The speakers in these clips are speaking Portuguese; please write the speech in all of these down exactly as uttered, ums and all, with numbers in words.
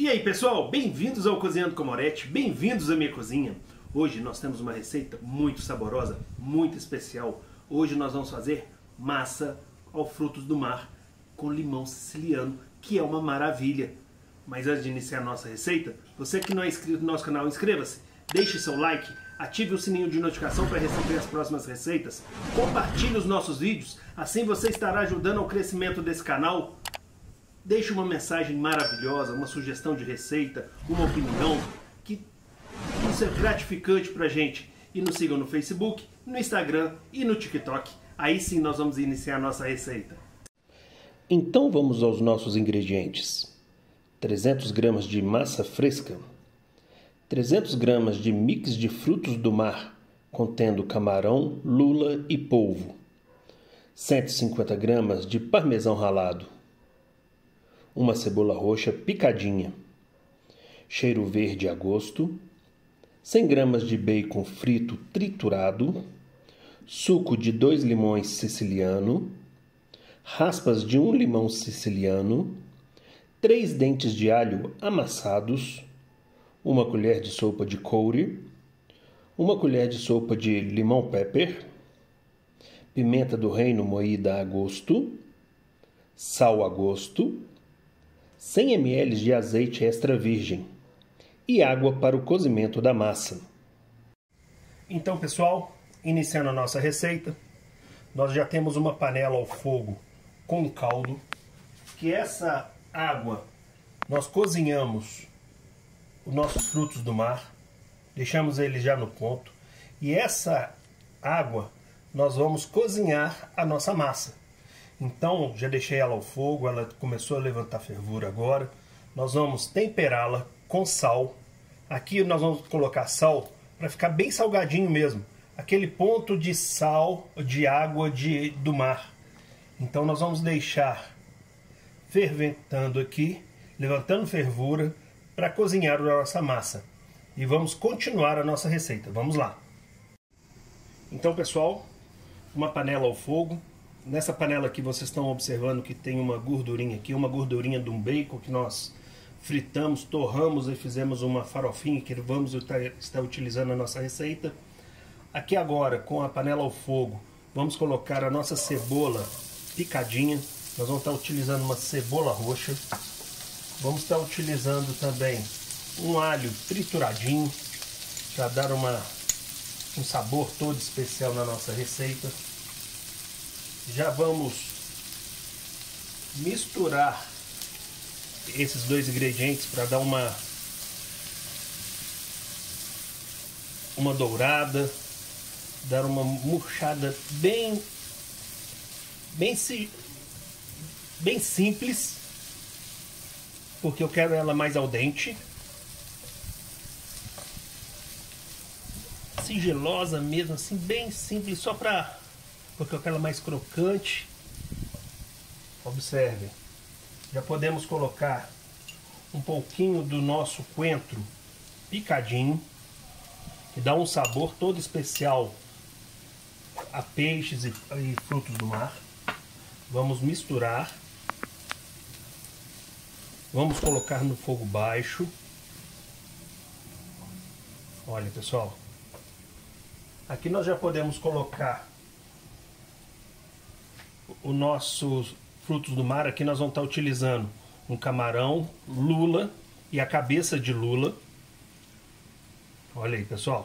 E aí pessoal, bem-vindos ao Cozinhando com Moretti, bem-vindos à minha cozinha. Hoje nós temos uma receita muito saborosa, muito especial. Hoje nós vamos fazer massa ao frutos do mar com limão siciliano, que é uma maravilha. Mas antes de iniciar a nossa receita, você que não é inscrito no nosso canal, inscreva-se, deixe seu like, ative o sininho de notificação para receber as próximas receitas, compartilhe os nossos vídeos, assim você estará ajudando ao crescimento desse canal. Deixe uma mensagem maravilhosa, uma sugestão de receita, uma opinião, que isso é gratificante pra gente. E nos sigam no Facebook, no Instagram e no TikTok. Aí sim nós vamos iniciar a nossa receita. Então vamos aos nossos ingredientes. trezentas gramas de massa fresca, trezentas gramas de mix de frutos do mar, contendo camarão, lula e polvo, cento e cinquenta gramas de parmesão ralado, uma cebola roxa picadinha, cheiro verde a gosto, cem gramas de bacon frito triturado, suco de dois limões siciliano, raspas de um limão siciliano, três dentes de alho amassados, uma colher de sopa de couve, uma colher de sopa de limão pepper, pimenta do reino moída a gosto, sal a gosto, cem mililitros de azeite extra virgem e água para o cozimento da massa. Então, pessoal, iniciando a nossa receita, nós já temos uma panela ao fogo com caldo, que essa água nós cozinhamos os nossos frutos do mar, deixamos eles já no ponto, e essa água nós vamos cozinhar a nossa massa. Então, já deixei ela ao fogo, ela começou a levantar fervura agora. Nós vamos temperá-la com sal. Aqui nós vamos colocar sal para ficar bem salgadinho mesmo. Aquele ponto de sal, de água de, do mar. Então nós vamos deixar ferventando aqui, levantando fervura, para cozinhar a nossa massa. E vamos continuar a nossa receita. Vamos lá. Então, pessoal, uma panela ao fogo. Nessa panela aqui vocês estão observando que tem uma gordurinha aqui, uma gordurinha de um bacon que nós fritamos, torramos e fizemos uma farofinha que vamos estar utilizando na nossa receita. Aqui agora, com a panela ao fogo, vamos colocar a nossa cebola picadinha. Nós vamos estar utilizando uma cebola roxa. Vamos estar utilizando também um alho trituradinho, para dar uma, um sabor todo especial na nossa receita. Já vamos misturar esses dois ingredientes para dar uma uma dourada, dar uma murchada bem bem bem simples, porque eu quero ela mais al dente, sigilosa mesmo, assim, bem simples, só para porque eu quero ela mais crocante. Observe, já podemos colocar um pouquinho do nosso coentro picadinho, que dá um sabor todo especial a peixes e, e frutos do mar. Vamos misturar, vamos colocar no fogo baixo. Olha, pessoal, aqui nós já podemos colocar o nossos frutos do mar. Aqui nós vamos estar utilizando um camarão, lula e a cabeça de lula. Olha aí, pessoal.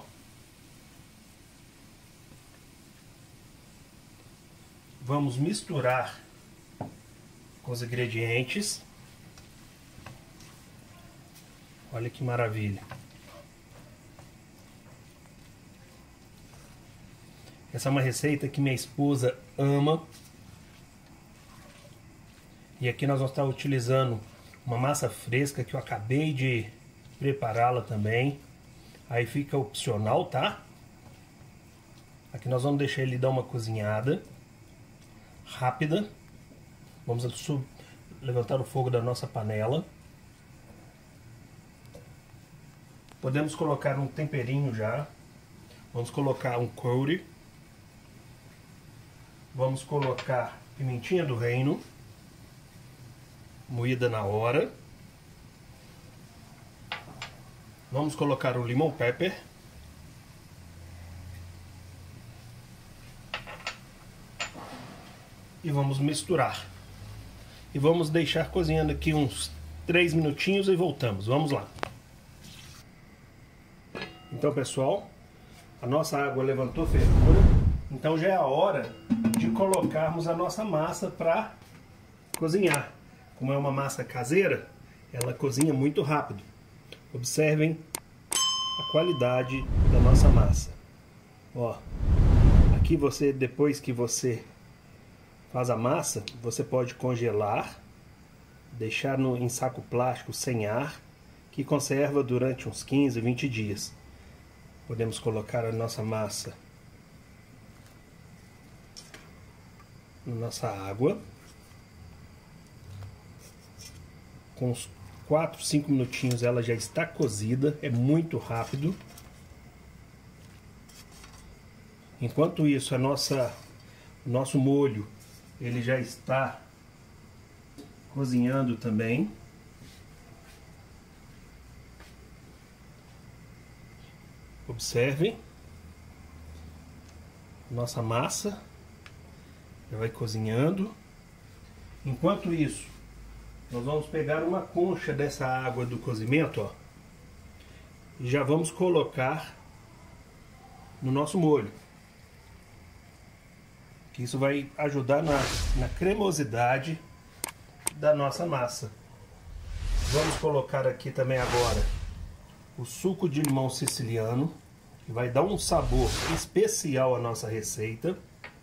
Vamos misturar com os ingredientes. Olha que maravilha. Essa é uma receita que minha esposa ama. E aqui nós vamos estar utilizando uma massa fresca que eu acabei de prepará-la também. Aí fica opcional, tá? Aqui nós vamos deixar ele dar uma cozinhada rápida. Vamos levantar o fogo da nossa panela. Podemos colocar um temperinho já. Vamos colocar um couve. Vamos colocar pimentinha do reino moída na hora. Vamos colocar o lemon pepper. E vamos misturar. E vamos deixar cozinhando aqui uns três minutinhos e voltamos. Vamos lá. Então, pessoal, a nossa água levantou fervura. Então já é a hora de colocarmos a nossa massa para cozinhar. Como é uma massa caseira, ela cozinha muito rápido. Observem a qualidade da nossa massa. Ó, aqui você, depois que você faz a massa, você pode congelar, deixar no, em saco plástico sem ar, que conserva durante uns quinze, vinte dias. Podemos colocar a nossa massa na nossa água. Com uns quatro, cinco minutinhos ela já está cozida, é muito rápido. Enquanto isso, a nossa, o nosso molho ele já está cozinhando também. Observem. Nossa massa já vai cozinhando. Enquanto isso, nós vamos pegar uma concha dessa água do cozimento, ó, e já vamos colocar no nosso molho. Que isso vai ajudar na, na cremosidade da nossa massa. Vamos colocar aqui também agora o suco de limão siciliano, que vai dar um sabor especial à nossa receita.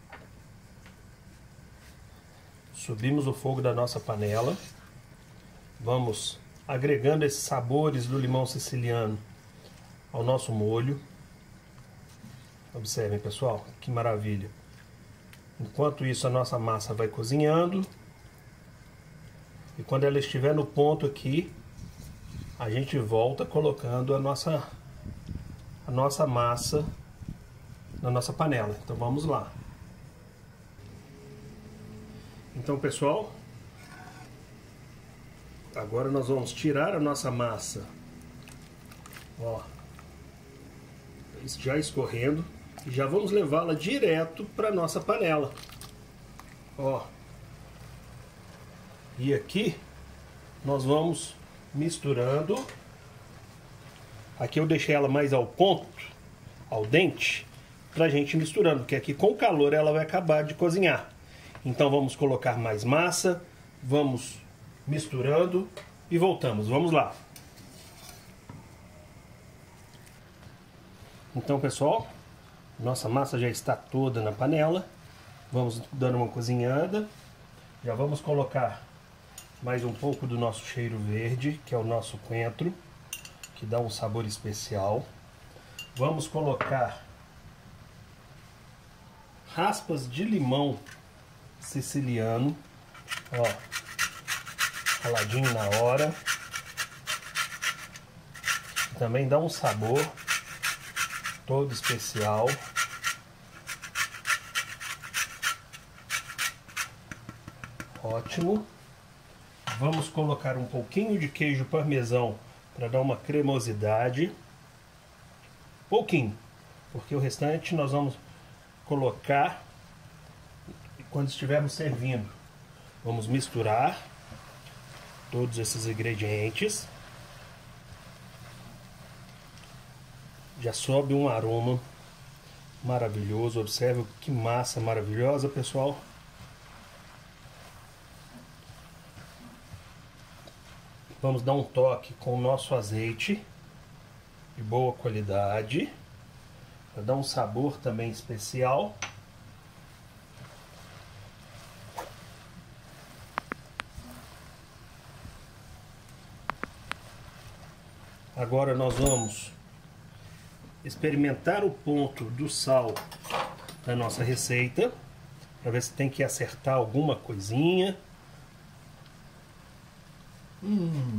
Subimos o fogo da nossa panela. Vamos agregando esses sabores do limão siciliano ao nosso molho. Observem, pessoal, que maravilha. Enquanto isso, a nossa massa vai cozinhando. E quando ela estiver no ponto aqui, a gente volta colocando a nossa, a nossa massa na nossa panela. Então vamos lá. Então, pessoal, agora nós vamos tirar a nossa massa, ó, já escorrendo. E já vamos levá-la direto para nossa panela. Ó. E aqui nós vamos misturando. Aqui eu deixei ela mais ao ponto, ao dente, pra gente misturando, porque aqui com o calor ela vai acabar de cozinhar. Então vamos colocar mais massa, vamos misturando e voltamos. Vamos lá. Então, pessoal, nossa massa já está toda na panela. Vamos dando uma cozinhada. Já vamos colocar mais um pouco do nosso cheiro verde, que é o nosso coentro, que dá um sabor especial. Vamos colocar raspas de limão siciliano, ó, raladinho na hora. Também dá um sabor todo especial. Ótimo. Vamos colocar um pouquinho de queijo parmesão para dar uma cremosidade. Pouquinho, porque o restante nós vamos colocar quando estivermos servindo. Vamos misturar todos esses ingredientes. Já sobe um aroma maravilhoso. Observe que massa maravilhosa, pessoal. Vamos dar um toque com o nosso azeite de boa qualidade, para dar um sabor também especial. Agora nós vamos experimentar o ponto do sal da nossa receita, para ver se tem que acertar alguma coisinha. Hum,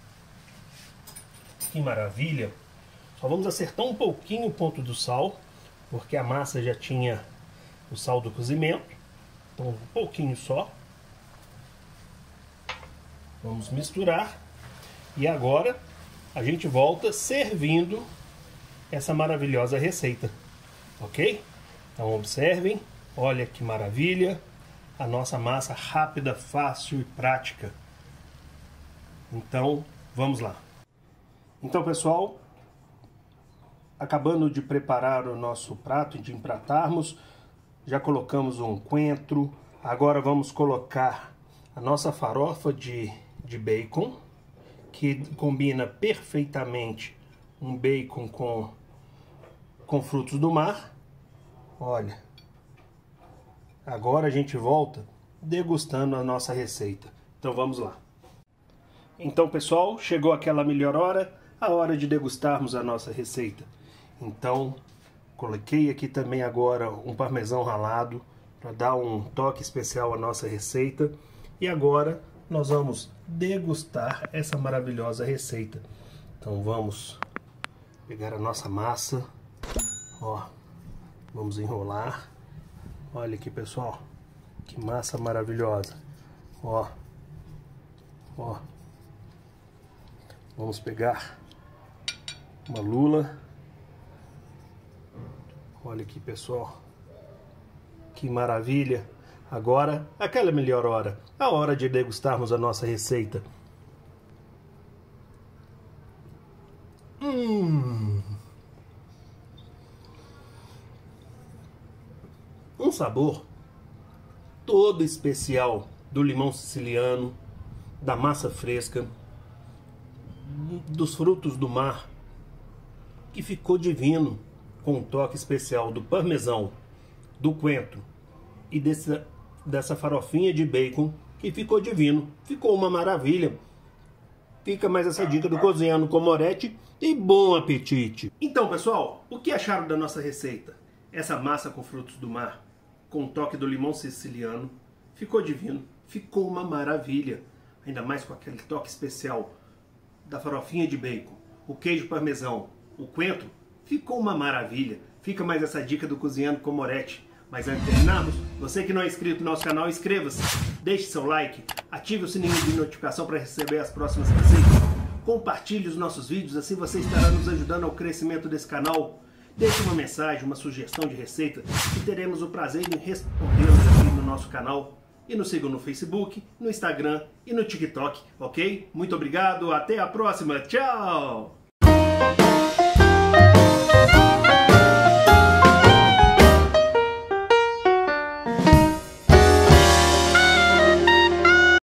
que maravilha! Só vamos acertar um pouquinho o ponto do sal, porque a massa já tinha o sal do cozimento. Então um pouquinho só. Vamos misturar. E agora a gente volta servindo essa maravilhosa receita, ok? Então observem, olha que maravilha, a nossa massa rápida, fácil e prática. Então, vamos lá. Então, pessoal, acabando de preparar o nosso prato, de empratarmos, já colocamos um coentro. Agora vamos colocar a nossa farofa de, de bacon, que combina perfeitamente um bacon com, com frutos do mar. Olha, agora a gente volta degustando a nossa receita. Então vamos lá. Então, pessoal, chegou aquela melhor hora, a hora de degustarmos a nossa receita. Então, coloquei aqui também agora um parmesão ralado para dar um toque especial à nossa receita. E agora nós vamos degustar essa maravilhosa receita. Então vamos pegar a nossa massa, ó, vamos enrolar. Olha aqui, pessoal, que massa maravilhosa, ó, ó. Vamos pegar uma lula. Olha aqui, pessoal, que maravilha. Agora, aquela melhor hora, a hora de degustarmos a nossa receita. Hum. Um sabor todo especial do limão siciliano, da massa fresca, dos frutos do mar, que ficou divino, com um toque especial do parmesão, do coentro e desse, dessa farofinha de bacon, que ficou divino, ficou uma maravilha. Fica mais essa dica do Cozinhando com Moretti e bom apetite! Então, pessoal, o que acharam da nossa receita? Essa massa com frutos do mar, com o toque do limão siciliano, ficou divino, ficou uma maravilha, ainda mais com aquele toque especial da farofinha de bacon, o queijo parmesão, o coentro, ficou uma maravilha. Fica mais essa dica do Cozinhando com Moretti. Mas antes de terminarmos, você que não é inscrito no nosso canal, inscreva-se, deixe seu like, ative o sininho de notificação para receber as próximas receitas, compartilhe os nossos vídeos, assim você estará nos ajudando ao crescimento desse canal. Deixe uma mensagem, uma sugestão de receita, que teremos o prazer em respondê-los aqui no nosso canal. E nos sigam no Facebook, no Instagram e no TikTok, ok? Muito obrigado, até a próxima, tchau!